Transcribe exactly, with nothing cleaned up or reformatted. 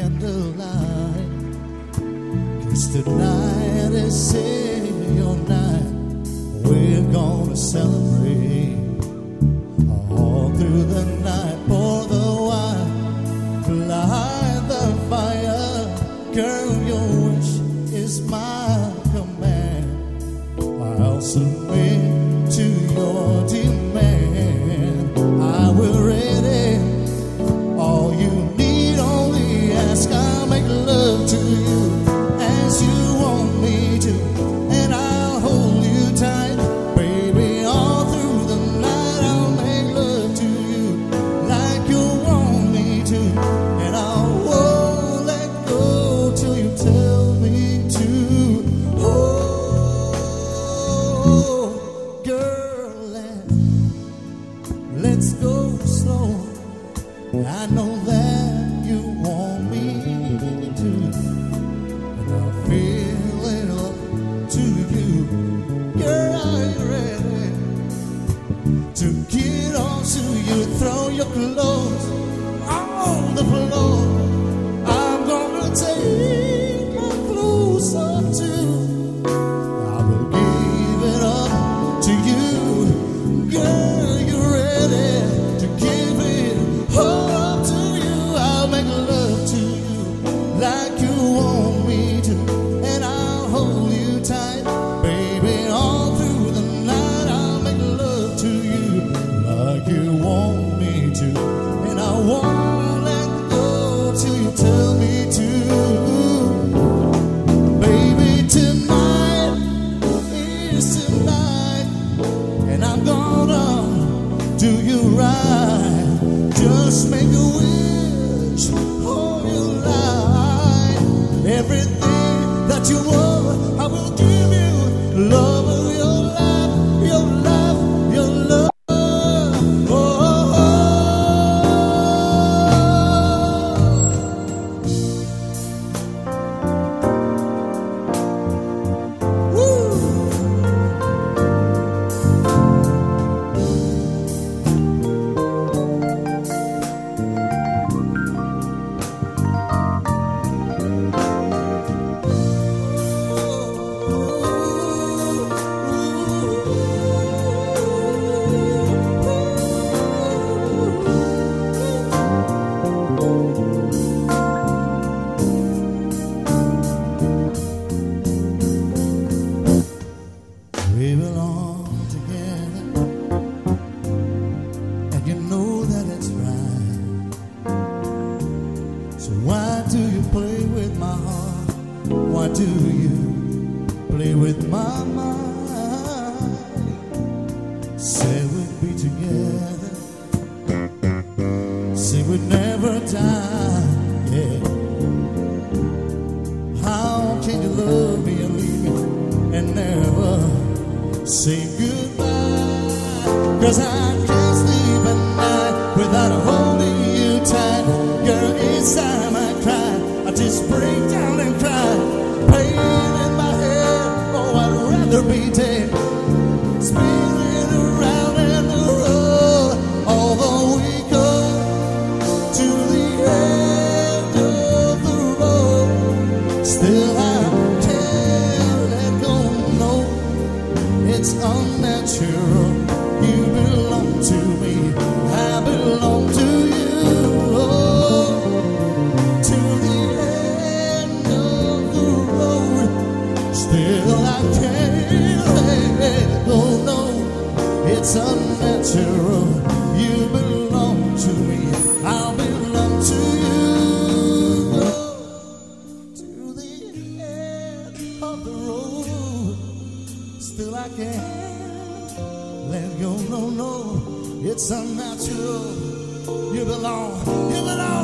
candlelight. 'Cause tonight is your night. We're gonna celebrate all through the night. Pour the wine, light the fire. Girl, your wish is my command. I'll submit to your demand. I will ready all you need. Only ask, I'll make love to you as you want me to, and I'll hold you tight, baby, all through the night. I'll make love to you like you want me to, and I won't let go till you tell me to. Oh, girl, let's go slow. I know that you want me to, and I'm feeling up to you. Girl, are you ready to get on to you? Throw your clothes on the floor. I'm gonna take my clothes off too. I will give it up to you. Girl, you ready to give it up to you? I'll make love to you like you want me to, and I'll hold you tight, baby, all through the night. I'll make love to you like you want me to, and I won't let go till you tell me to. Baby, tonight is tonight, and I'm gonna do you right. Just make a wish all your life. Everything that you want, I will give you. Love of your life, your life, your love. Oh, oh, oh. Woo. We belong together, and you know that it's right. So why do you play with my heart? Why do you play with my mind? Say we'd be together, say we'd never die, yeah. How can you love me and leave me and never say goodbye? 'Cause I can't sleep at night without holding you tight. Girl, each time I cry, I just break down and cry. Pain in my head, oh, I'd rather be dead. Spinning around in the road, although we go to the end of the road, still I can't let go, no. It's unnatural. You belong to me, I belong to you. Oh, to the end of the road, still I can't let go, no. It's unnatural. You belong to me, I belong to you. Oh, to the end of the road, still I can't let go, no, no. It's unnatural. You belong, you belong.